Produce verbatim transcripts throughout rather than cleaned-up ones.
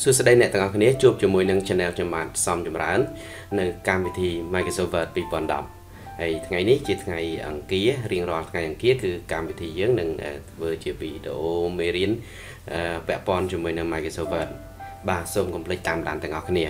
សួស្តីអ្នកទាំងអស់គ្នាជួបជាមួយនឹង channel ខ្ញុំបាទសំចម្រើននៅកម្មវិធី Microsoft Word ពីរពាន់ដប់ ហើយថ្ងៃនេះជាថ្ងៃអង្គាររៀងរាល់ថ្ងៃអង្គារគឺកម្មវិធីយើងនឹងធ្វើជាវីដេអូមេរៀនពាក់ព័ន្ធជាមួយនឹង Microsoft Word បាទសូមកុំភ្លេចតាមដានទាំងអស់គ្នា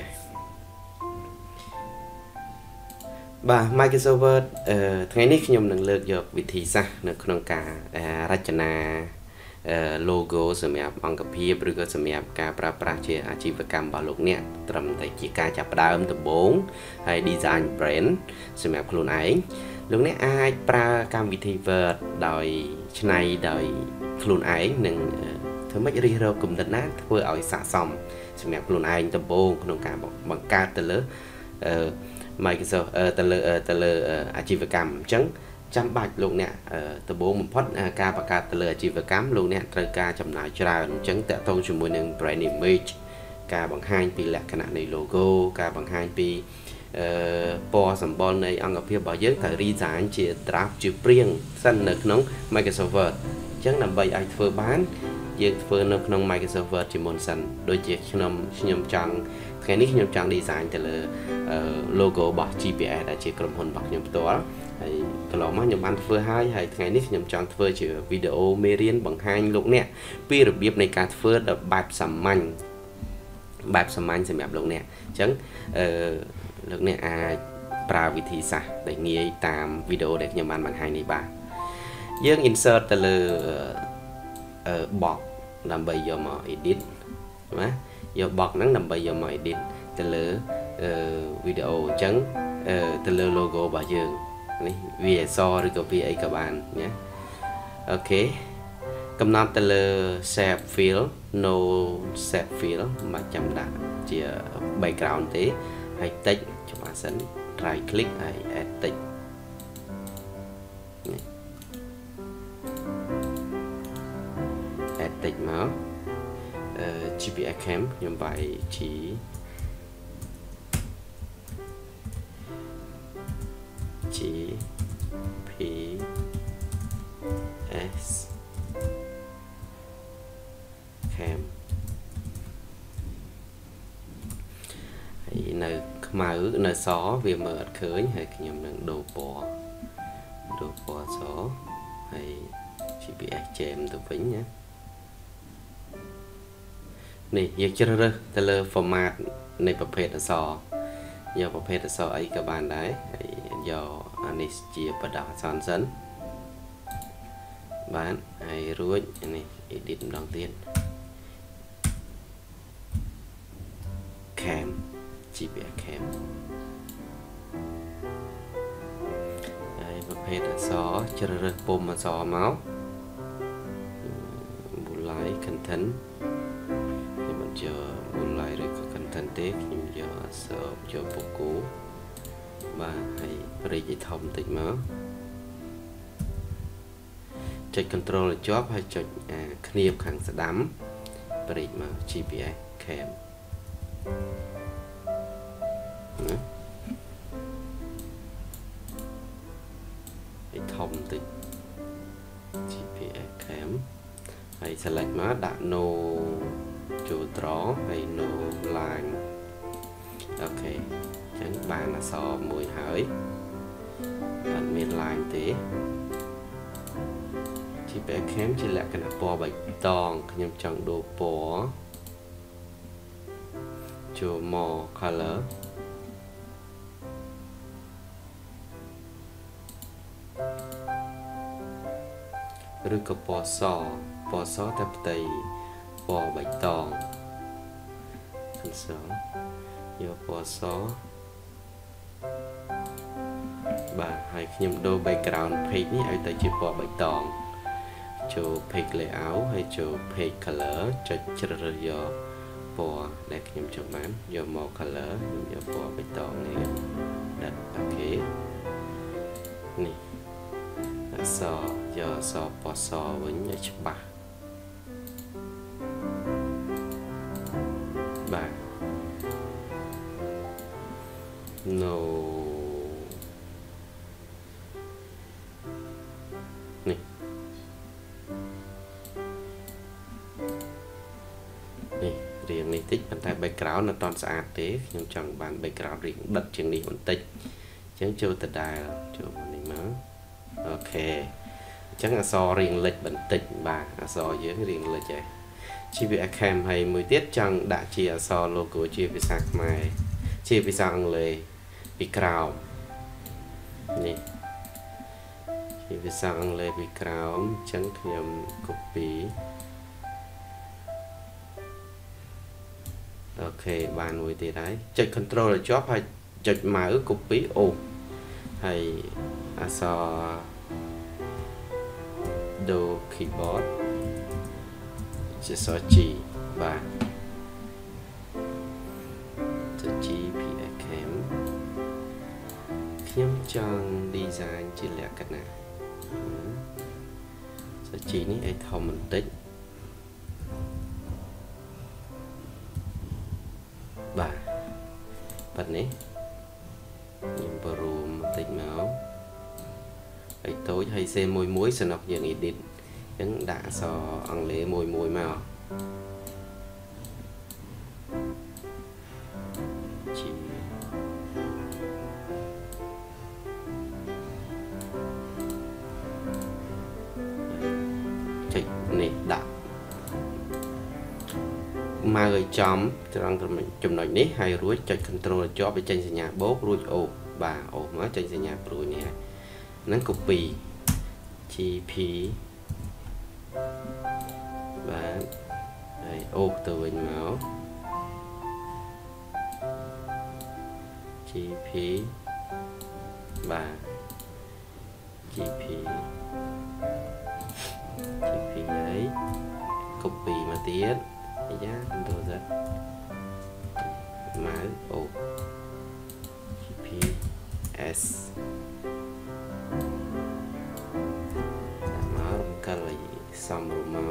បាទ Microsoft Word ថ្ងៃនេះខ្ញុំនឹងលើកយកវិធីសាស្ត្រនៅក្នុងការរចនា logo សម្រាប់អង្គភាពឬក៏សម្រាប់ការប្រើប្រាស់ជាអាជីវកម្មរបស់លោកអ្នកត្រឹមតែជាការចាប់ផ្ដើមដំបូងហើយ design brand សម្រាប់ខ្លួនឯងលោកអ្នកអាចប្រើកម្មវិធី Word ដោយច្នៃដោយខ្លួនឯងនិងធ្វើម៉េចរិះរកគំនិតណាធ្វើឲ្យស័ក្តិសមសម្រាប់ខ្លួនឯងដំបូងក្នុងការបង្កើតទៅលើ Microsoft ទៅលើទៅលើអាជីវកម្មអញ្ចឹងចាំបាច់លោកអ្នកដំបូងបំផុតការបង្កើតទៅលើអាជីវកម្មលោកអ្នកត្រូវការចំណាយច្រើនអញ្ចឹងតកតងជាមួយនឹង brand image ការបង្ហាញពីលក្ខណៈនៃ logo ការបង្ហាញពីពណ៌សម្បុរនៃអង្គភាពរបស់យើងត្រូវ design ជា draft ជាព្រាងសិននៅក្នុង Microsoft Word អញ្ចឹងដើម្បីឲ្យធ្វើបានយើងធ្វើនៅក្នុង Microsoft Word ជាមុនសិនដូចជាខ្ញុំខ្ញុំចង់ថ្ងៃនេះខ្ញុំចង់ design ទៅលើ logo របស់ G P S ដែលជាក្រុមហ៊ុនរបស់ខ្ញុំផ្ទាល់ហើយកន្លងមកខ្ញុំបានធ្វើហើយហើយថ្ងៃនេះខ្ញុំចង់ធ្វើជាវីដេអូមេរៀនបង្ហាញលោកអ្នកពីរបៀបនៃការធ្វើដោយបែបសាមញ្ញបែបសាមញ្ញសម្រាប់លោកអ្នកអញ្ចឹងអឺលោកអ្នកអាចប្រើវិធីសាស្ត្រដែលងាយតាមវីដេអូដែលខ្ញុំបានបង្ហាញនេះបាទយើង insert ទៅលើអឺ box ដើម្បីយកមក edit ណាយក box ហ្នឹងដើម្បីយកមក edit ទៅលើអឺវីដេអូអញ្ចឹងអឺទៅលើ logo របស់យើងនេះវាអក្សរឬក៏វាអីក៏បានណាអូខេកំណត់ទៅលើ shape fill no shape fill មិនចាំដាក់ជា background ទេហើយ text ច្បាស់សិន right click ហើយ add text នេះ add text មកអឺ G P S cam ខ្ញុំវាយ G G P S cam ហើយនៅខ្មៅនៅសវាមើលអត់ឃើញហើយខ្ញុំនឹងដូរពណ៌ដូរពណ៌សហើយ G P S ចែមទៅវិញណានេះយើងជ្រើសរើសទៅលើ format នៃប្រភេទអក្សរយកប្រភេទអក្សរអីក៏បានដែរហើយយកអានេះជាបដិអក្សរសិនបានហើយរួចនេះ edit ម្ដងទៀត cam G P S cam ហើយប្រភេទអក្សរជ្រើសរើសពុម្ពអក្សរមក bullet content ខ្ញុំមិនយក bullet ឬក៏ content ទេខ្ញុំយកអក្សរយកពូកូបាទហើយព្រីកឲ្យធំបន្តិចមកចុច control ឲ្យជាប់ហើយចុចឃ្នាបខាងស្ដាំព្រីកមក G P S cam ណាឲ្យធំបន្តិច G P S cam ហើយ select មកដាក់ no ចូល draw ហើយ no line អូខេអញ្ចឹងបានអក្សរមួយហើយអត់មាន line ទេ G P S cam ជាលក្ខណៈពណ៌បៃតងខ្ញុំចង់ដូរពណ៌ចូល more color ឬក៏ពណ៌សពណ៌សតែផ្ទៃពណ៌បៃតង cancel យកពណ៌សបាទហើយខ្ញុំដូរ background page នេះឲ្យទៅជាពណ៌បៃតងចូល page layout ហើយចូល page color ចុចជ្រើសរើសយកពណ៌ដែលខ្ញុំចង់បានយកមក color ខ្ញុំយកពណ៌បៃតងនេះដាក់អូខេនេះអក្សរយកអក្សរពណ៌សវិញឲ្យច្បាស់បាទ no នេះ នេះរៀងនេះតិចប៉ុន្តែ background នៅតន់ស្អាតទេខ្ញុំចង់បាន background រៀងដិតជាងនេះបន្តិចអញ្ចឹងចូលទៅដែលចូលនេះមកអូខេអញ្ចឹងអក្សររៀងលិចបន្តិចបាទអក្សរយើងរៀងលិចហើយជីវៈ cam ហើយមួយទៀតចង់ដាក់ជាអក្សរ logo ជាភាសាខ្មែរជាភាសាអង់គ្លេសពីក្រោមនេះជាភាសាអង់គ្លេសពីក្រោមអញ្ចឹងខ្ញុំ copy អូខេបានមួយទៀតហើយចុច control ឲ្យជាប់ហើយចុច mouse copy អូហើយអក្សរ do keyboard ជាអក្សរ G បាទទៅ G P X cam ខ្ញុំចង់ design ជាលក្ខណៈអក្សរ G នេះឲ្យធំបន្តិចបាទប៉ុណ្ណេះខ្ញុំបរួមបន្តិចមកឲ្យតូចឲ្យសេមួយមួយសំណុកយើង edit អញ្ចឹងដាក់អក្សរអង់គ្លេសមួយមួយមកជីចុចនេះដាក់មកឲ្យចំត្រង់ចំណុចនេះហើយរួចចុច control ជាប់ឲ្យចេញសញ្ញាបូករួចអូបាទអូមកចេញសញ្ញាព្រួយនេះហ្នឹង copy G P បាទហើយអូទៅវិញមក G P បាទ G P G P ហើយ copy មកទៀតអាយ៉ា control Z មកអូ G P Sសំរុំមក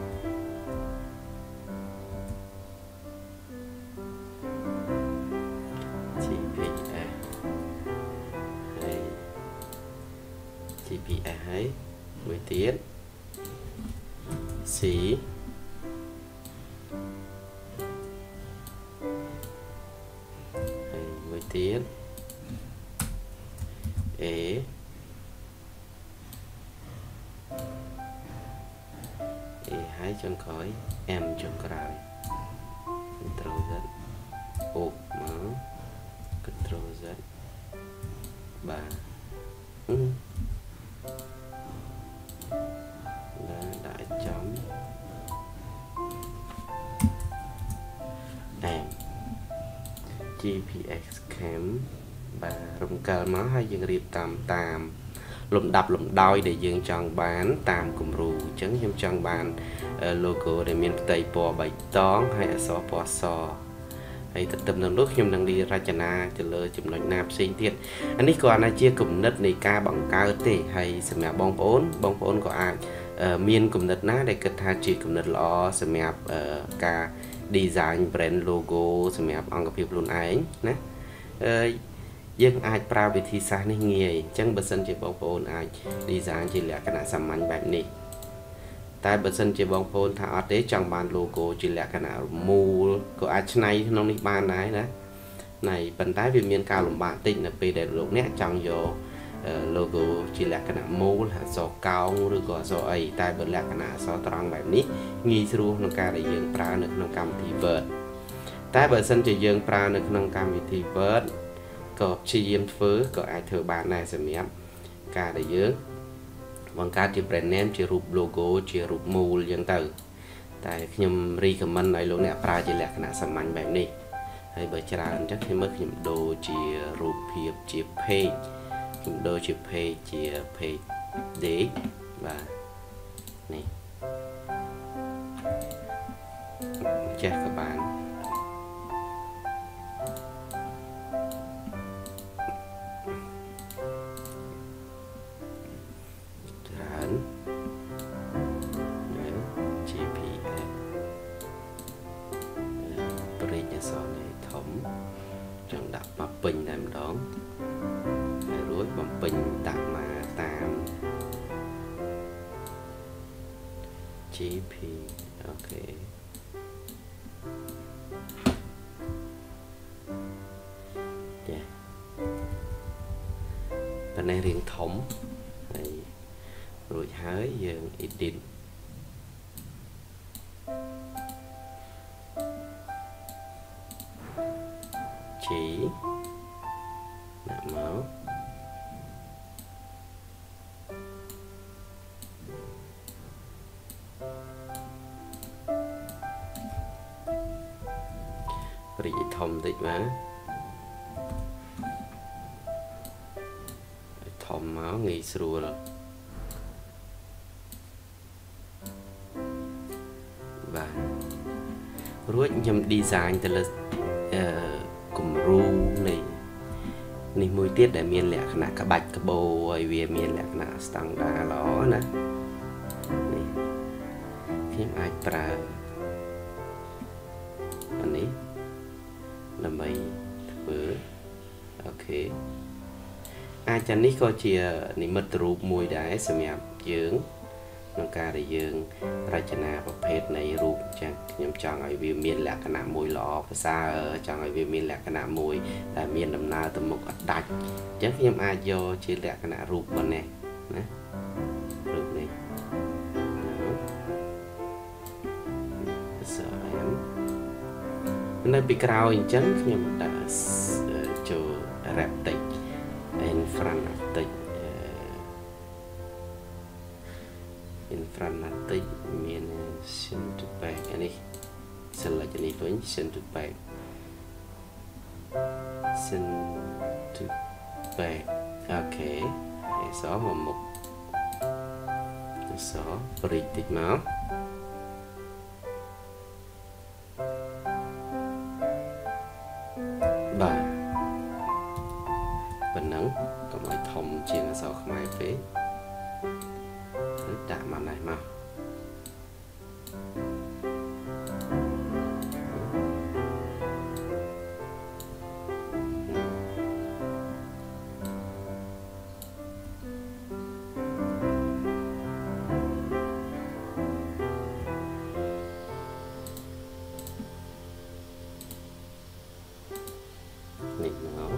G P S ហើយ G P S ហើយមួយទៀត C ហើយមួយទៀត Aហើយចុងក្រោយ M ចុងក្រោយ control Z អូមក control Z បាទអឺបាទដាក់ចំ M G P X cam បាទរំកិលមកហើយយើងរៀបតាមតាមលំដាប់លំដោយដែលយើងចង់បានតាមគំរូអញ្ចឹងខ្ញុំចង់បាន logo ដែលមានផ្ទៃពណ៌បៃតងហើយអក្សរពណ៌សហើយទន្ទឹមនឹងនោះខ្ញុំនឹងរចនាទៅលើចំណុចណាផ្សេងទៀតអានេះគ្រាន់តែជាគំនិតនៃការបង្កើតទេហើយសម្រាប់បងប្អូនបងប្អូនក៏អាចមានគំនិតណាដែលគិតថាជាគំនិតល្អសម្រាប់ការ design brand logo សម្រាប់អង្គភាពខ្លួនឯងណាអឺយើងអាចប្រើវិធីសាស្ត្រនេះងាយអញ្ចឹងបើសិនជាបងប្អូនអាច design ជាលក្ខណៈសាមញ្ញបែបនេះតែបើសិនជាបងប្អូនថាអត់ទេចង់បាន logo ជាលក្ខណៈមូលក៏អាចច្នៃក្នុងនេះបានដែរណាណៃប៉ុន្តែវាមានការលំបាកតិចនៅពេលដែលលោកអ្នកចង់យក logo ជាលក្ខណៈមូលអក្សរកោងឬក៏អក្សរអីតែបើលក្ខណៈអក្សរត្រង់បែបនេះងាយស្រួលក្នុងការដែលយើងប្រើនៅក្នុងកម្មវិធី Word តែបើសិនជាយើងប្រើនៅក្នុងកម្មវិធី Word ក៏ព្យាយាមធ្វើក៏អាចធ្វើបានដែរសម្រាប់ការដែលយើងបង្កើតជា brand name ជារូប logo ជារូបមូលអញ្ចឹងទៅតែខ្ញុំ recommend ឲ្យលោកអ្នកប្រើជាលក្ខណៈសាមញ្ញបែបនេះហើយបើច្រើនអញ្ចឹងខ្ញុំមើលខ្ញុំដូរជារូបភាពជា page ខ្ញុំដូរជា page ជា page date បាទនេះចេះក៏បានចង់ដាក់មកពេញតែម្ដងហើយរួចបំពេញដាក់មកតាម G P អូខេ này riêng thống này rồi hái dương edit chỉ nạp máu rồi thông tích mà thông máu nghỉ sửa rồi và rồi nhầm design từ là cùng ru này này mùi tiết để miền lẹ khả cả bạch cả bồ ấy vì miền lẹ khả standard đó nè phim ai pra anh ấy là mày thử ok ai chẳng ní coi chia này mất rụp mùi đáy xem em dưỡng nâng ca để dưỡng ra chân à và phết này rụp chẳng nhằm chọn ở vì miền lạc cái nạm mùi lọ và xa ở chọn ở vì miền lạc cái nạm mùi là miền đầm na từ một đạch chẳng khi nhằm ai do chia lạc cái nạm rụp mà nè rụp này sợ em nơi bị cao hình chấn nhằm đã cho rạp tịch in front of the in front of the mean send to back any select any point send to back send to back okay số một một số bridge tích máu ba bình nắng có mọi thông chiên ở sau không ai phế đạm mà này mà nhìn nó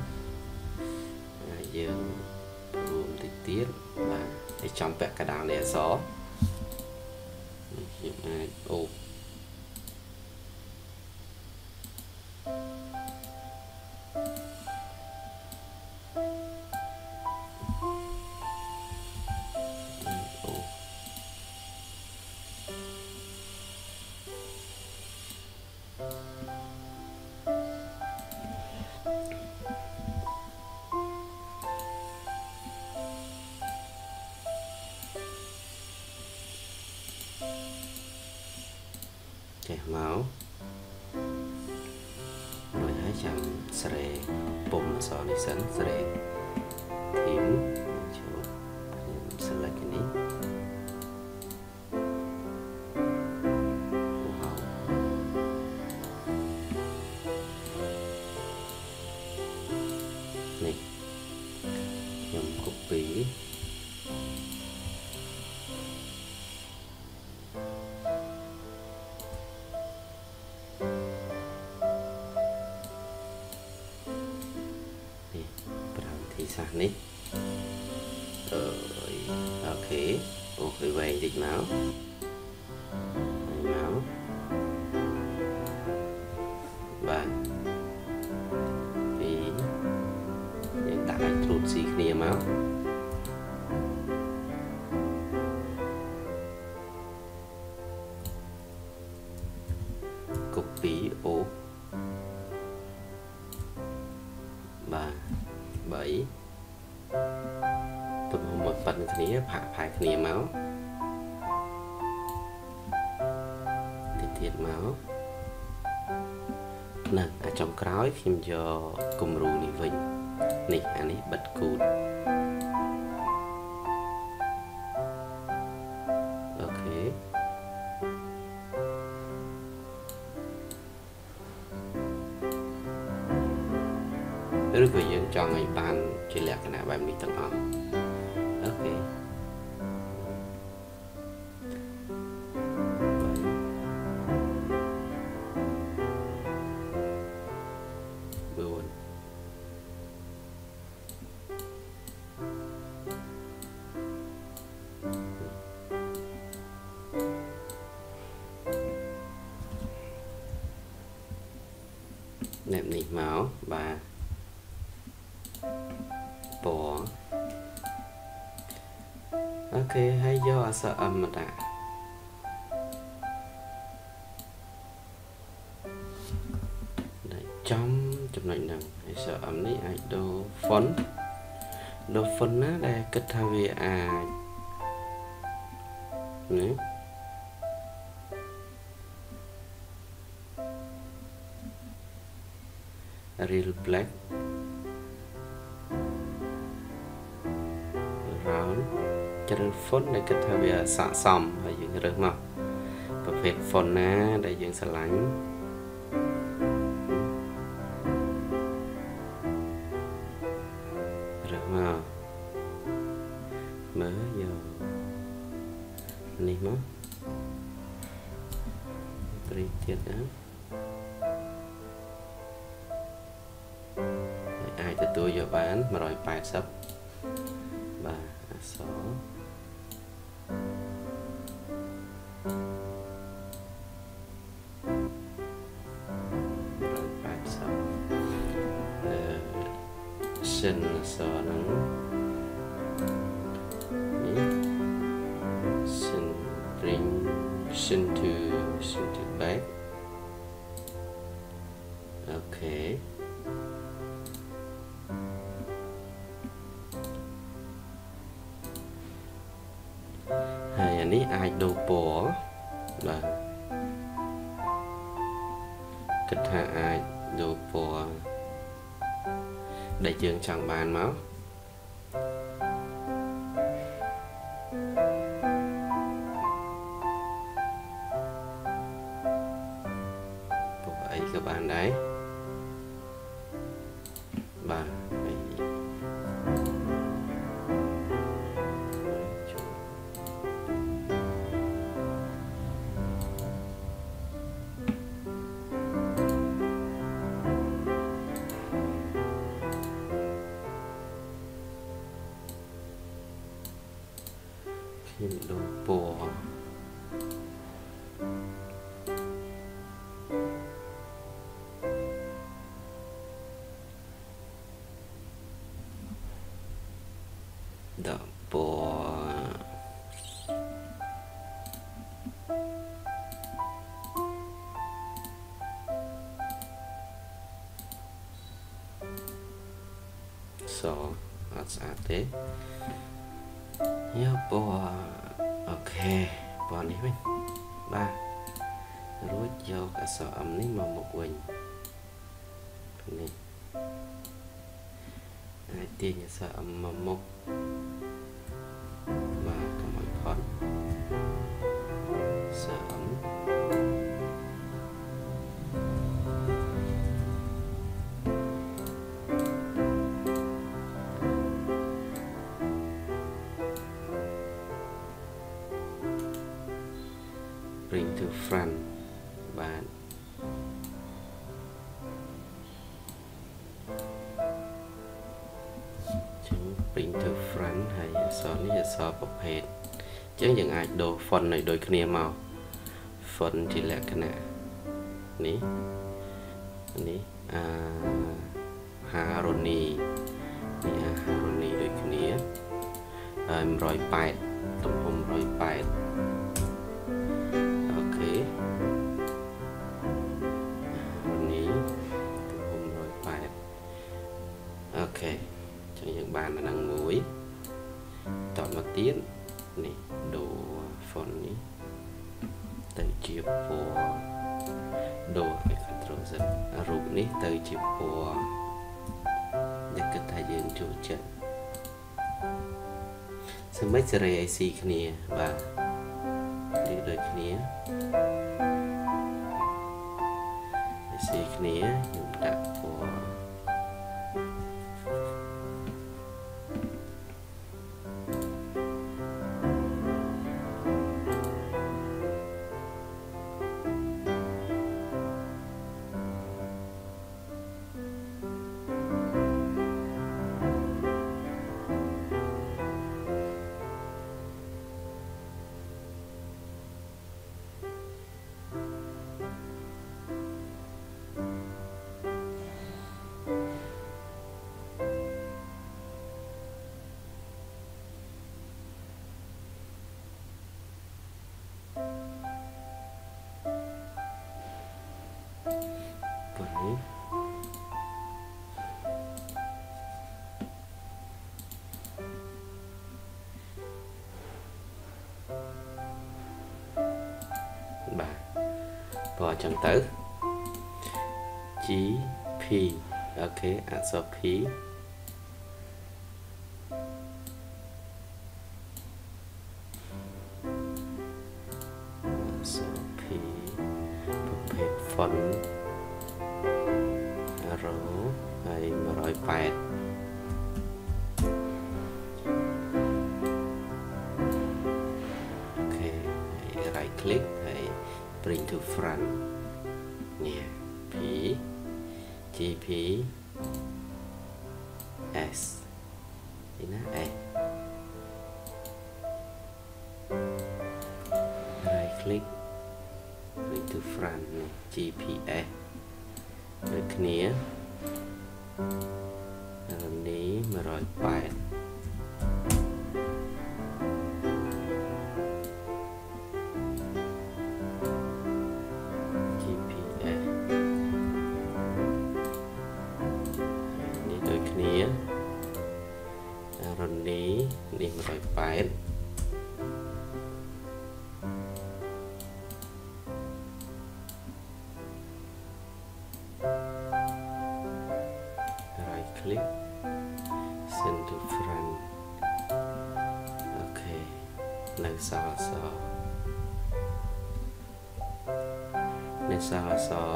dương rùm thì tiết và để trong vẹn cả đào này gió ô máu rồi hãy chạm sợi bùm sọ này sẵn sợi thím chỗ select cái này wow. Này nhầm copy sạc ní rồi ok ok về dịch máu máu và vì hiện tại trút xì kia máu copy ô ba bảy tụi một phần kia phải phải kia máu thì thiệt máu nè ở trong cõi phim cho cùng rù này vinh này anh ấy bật cụt ok rồi người dân cho ngày ban chỉ là cái nào bạn bị tận on ok buồn nẹp nịt máu và bỏ ok hay do sợ âm mà đã đấy trong chụp này nè hay sợ âm này ai đồ phấn đồ phấn á đây kết thao về à đấy real black round chân phấn để kết thao về xạ xòm hay những rớt màu và phết phấn á để những xà lánh rớt màu mới giờ này mất tri tiết đó ai từ tôi giờ bán mà rồi bài sắp ba số rồi bài sắp sinh số nắng sinh bring sinh to sinh to back okay hai anh ấy ai đồ bỏ là kết hạ ai đồ bỏ đại dương chẳng bàn máu bộ ấy các bạn đấy ba đồ bò đồ bò so that's at thế nhớ bò ok bò này mình ba rút vô cả sọ ấm này màu một quỳnh này hai tiền nhà sọ ấm màu một và cả mọi phấn sọ ấm bring to front bạn chúng bring to front hay so này so bọc hết chứ những ai đồ phần này đôi kia màu phần chỉ là cái này ní ní à, Haroni ní Haroni đôi kia em rồi bài tầm hôm rồi bài ok cho những bạn là đang muối chọn một tiếng này đồ phone này từ chiều của đồ cái control dần rụt này từ chiều của để kết thay dựng chủ trận xem mấy giờ này xì kia và đi đôi kia xì kia dùng đặt của phần này bà bỏ chẳng tới G P ok answer P answer Pประเภท font arrow ให้มาร้อยแปดโอเคให้ right click ให้ bring to front เนี่ย P G P S นี่นะ A right click bring to front G P S ដូចគ្នាอันนี้มาร้อยแปดรอนนี้นี่มาร้อยแปดไรคลิก send to front โอเคในซาซอในซาซอ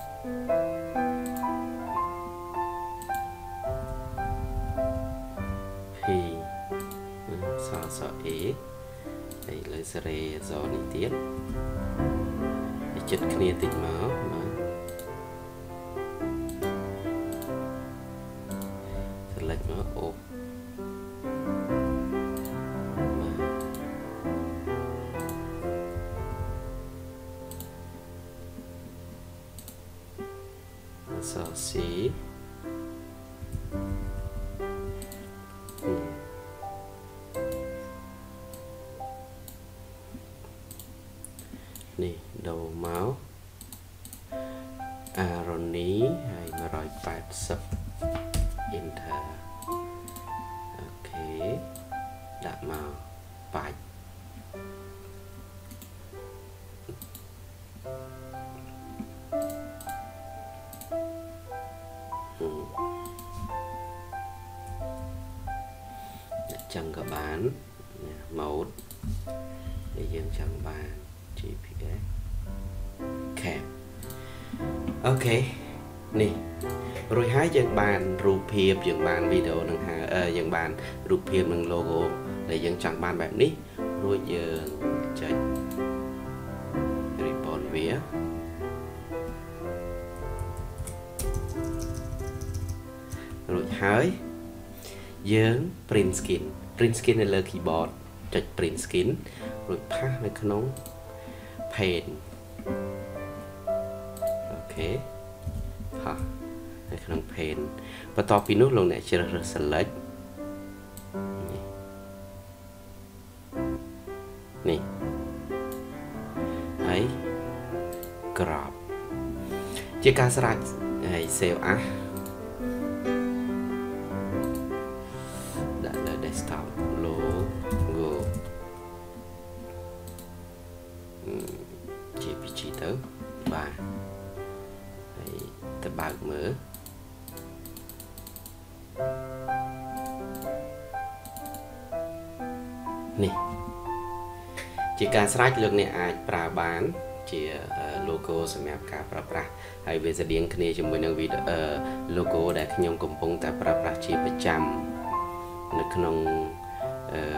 ซอซอเอไอ้เลยสเรซอนี่ទៀតไอ้ចិត្តគ្នាតិចមកបាទ select មកអូបាទซอซีนี่ดูเมาส์อารมณ์นี้ให้มาร้อยแปดสิบ enter โอเคดักมาไปจังกับบานโหมดđể dươngจังบานG P S แคปโอเคนี่រួចហើយយើងបានរូបភាពយើងបានវីដេអូនឹងហៅអឺយើងបានរូបភាពនឹង logo ដែលយើងចង់បានបែបនេះរួចយើងចុច report វារួចហើយយើង print skin print skin នៅលើ keyboard ចុច print skin រួចផាសនៅក្នុង pane អូខេផាសនៅក្នុង pane បន្ទាប់ពីនោះលោកអ្នកជ្រើសរើស select នេះហើយ crop ជាការស្រេចហើយ save as ដាក់លើ desktop logo J P G ទៅបាទហើយទៅបើកមើលនេះជាការស្រេចលោកអ្នកអាចប្រើបានជា logo សម្រាប់ការប្រើប្រាស់ហើយវាស្តៀងគ្នាជាមួយនឹង logo ដែលខ្ញុំកំពុងតែប្រើប្រាស់ជាប្រចាំនៅក្នុងអឺ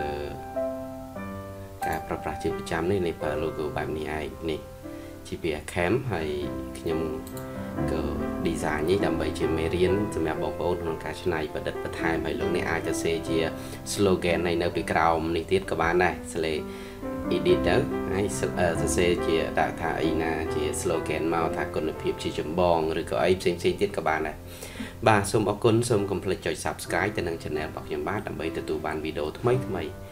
ការប្រើប្រាស់ជាប្រចាំនេះនៃប្រើ logo បែបនេះឯងនេះជា cam ហើយខ្ញុំក៏ design នេះដើម្បីជាមេរៀនសម្រាប់បងប្អូនក្នុងការច្នៃប្រឌិតបន្ថែមហើយលោកអ្នកអាចទៅសេជា slogan នៅនៅពីក្រោមនេះទៀតក៏បានដែរ slay edit ទៅហើយសរសេរជាដាក់ថាអីណាជា slogan មកថាគុណភាពជាចម្បងឬក៏អីផ្សេងៗទៀតក៏បានដែរបាទសូមអរគុណសូមកុំភ្លេចចុច subscribe ទៅនឹង channel របស់ខ្ញុំបាទដើម្បីទទួលបានវីដេអូថ្មីៗ